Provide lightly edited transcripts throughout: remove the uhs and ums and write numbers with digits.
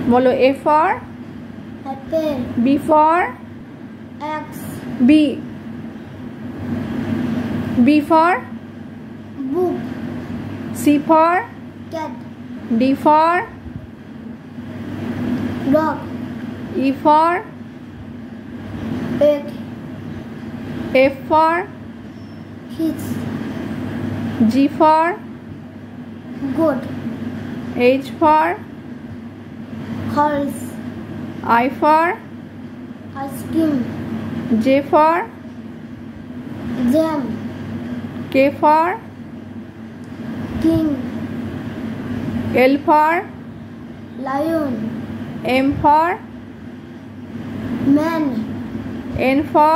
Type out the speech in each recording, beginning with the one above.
বলো A for apple, B for X, B B for book, C for cat, D for dog, E for egg, F for fish, G for goat, H for horse, I for ice cream, J for jam, K for king, L for lion, M for man, N for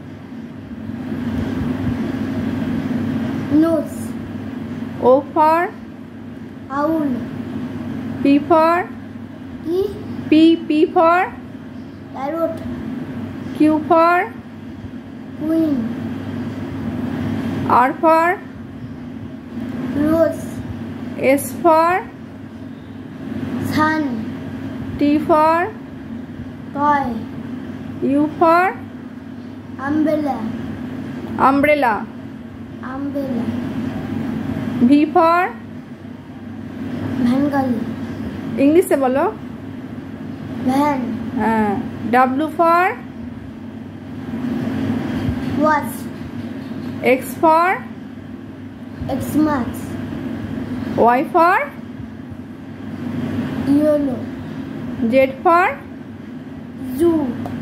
nose, O for owl, P for E, P for parrot, Q for queen, R for rose, S for sun, T for toy, U for umbrella, umbrella umbrella, V for van গাড়ি, ইংলিশে বলো van, W for watch, X for Xmas, Y for yellow, Z for zoo.